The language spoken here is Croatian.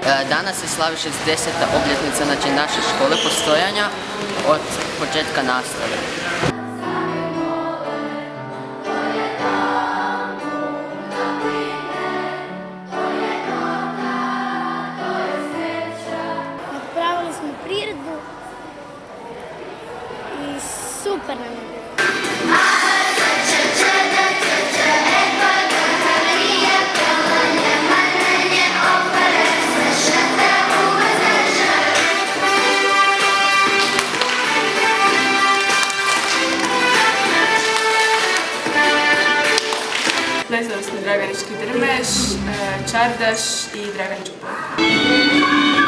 Danas se slavi 60. obljetnica naše škole postojanja od početka nastave. Napravili smo priredbu i super nam je bilo. Plesali smo Draganički drmeš, čardaš i Draganičku polku.